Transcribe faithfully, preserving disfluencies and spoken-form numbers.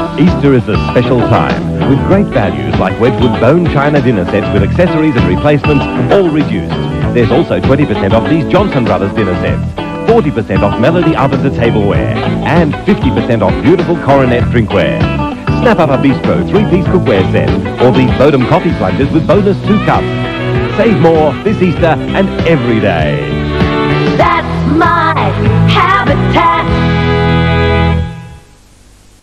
Easter is a special time with great values like Wedgwood bone china dinner sets with accessories and replacements all reduced. There's also twenty percent off these Johnson Brothers dinner sets, forty percent off Melody ovens and tableware, and fifty percent off beautiful Coronet drinkware. Snap up a Bistro three-piece cookware set or these Bodum coffee plungers with bonus two cups. Save more this Easter and every day. That's my habitat.